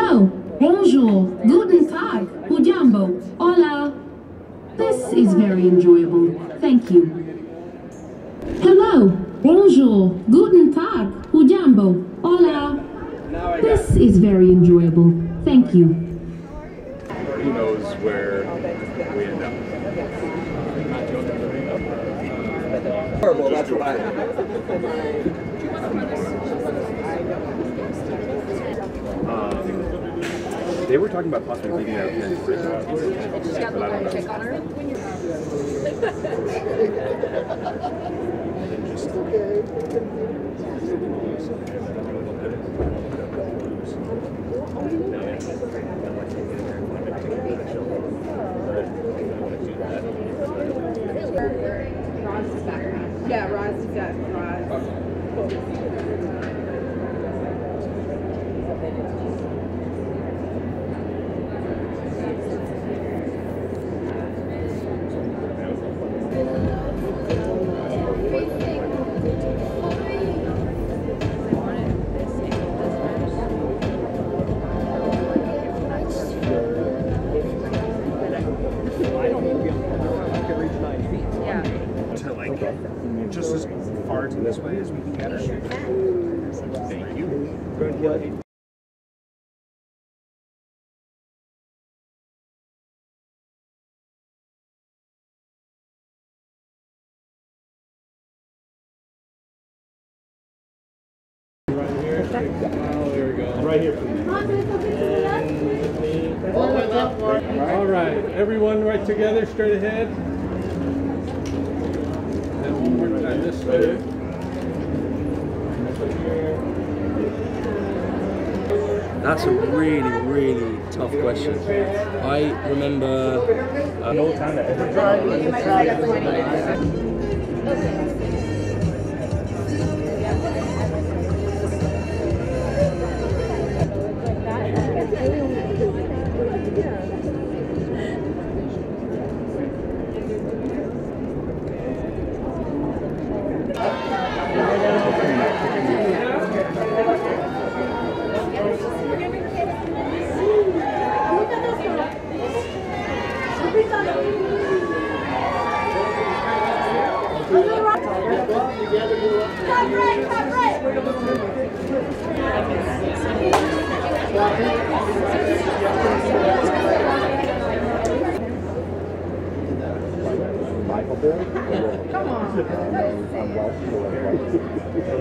Hello, bonjour, guten tag, hujambo, hola. This is very enjoyable, thank you. Hello, bonjour, guten tag, hujambo, hola. This is very enjoyable, thank you. Who knows where we end up? Horrible, that's what I They were talking about possibly leaving out here for Just got to check on her. Yeah, Roz is got Roz. to like just as far to this way as we can get her. Thank you. There we go. Right here. All right, everyone right together, straight ahead. And one more time this way. That's a really, really tough question. I remember No time to ever Come on.